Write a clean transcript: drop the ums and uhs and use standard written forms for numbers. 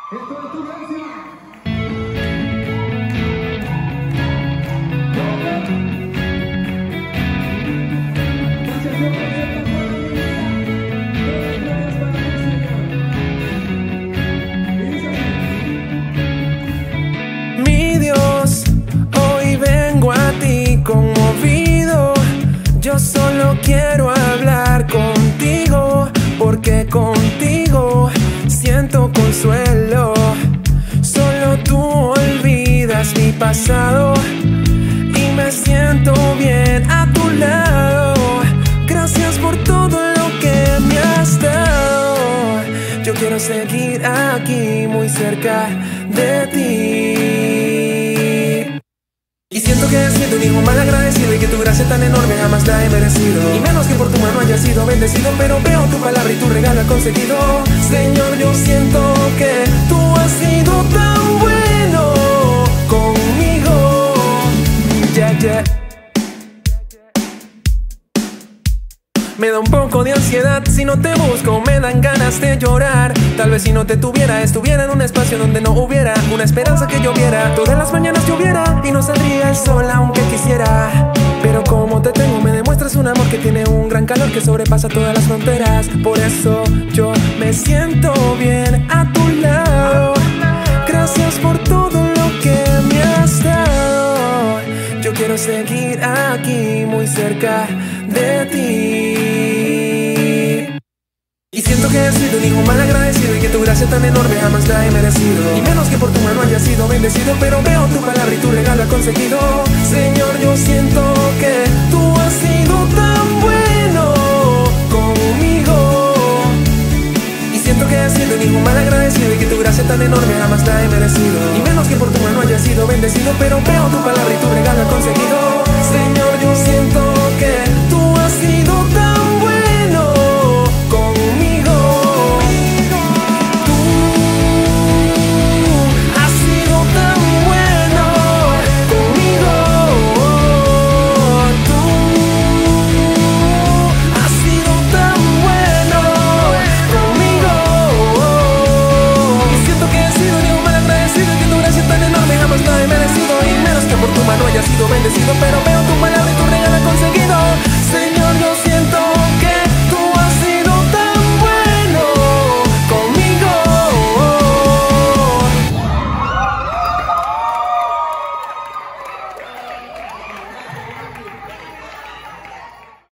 Esto es tu gracia. Gracias Dios por esta buena vida. Todas las glorias para ti, Señor. Y dice así. Mi Dios, hoy vengo a ti conmovido. Yo solo quiero hablar contigo, porque contigo siento consuelo. Solo tú olvidas mi pasado y me siento bien a tu lado. Gracias por todo lo que me has dado. Yo quiero seguir aquí muy cerca de ti. Y siento que he sido un hijo mal agradecido y que tu gracia tan enorme jamás la he merecido. Y menos que por tu mano haya sido bendecido, pero veo tu palabra y tu regalo he conseguido. Señor, yo siento que tú has sido tan bueno conmigo. Yeah, yeah. Me da un poco de ansiedad si no te busco, me dan ganas de llorar. Tal vez si no te tuviera, estuviera en un espacio donde no hubiera una esperanza que lloviera. Todas las mañanas lloviera y no saldría el sol aunque quisiera. Pero como te tengo me demuestras un amor que tiene un gran calor que sobrepasa todas las fronteras. Por eso yo me siento bien a tu lado. Gracias por todo lo que me has dado. Yo quiero seguir aquí muy cerca de ti. Y siento que he sido un hijo mal agradecido y que tu gracia tan enorme jamás la he merecido. Y menos que por tu mano haya sido bendecido, pero veo tu palabra y tu regalo he conseguido. Señor, yo siento que tú has sido tan bueno conmigo. Y siento que he sido un hijo mal agradecido y que tu gracia tan enorme jamás la he merecido. Y menos que por tu mano haya sido bendecido, pero veo tu palabra y tu regalo he conseguido. Señor, yo siento que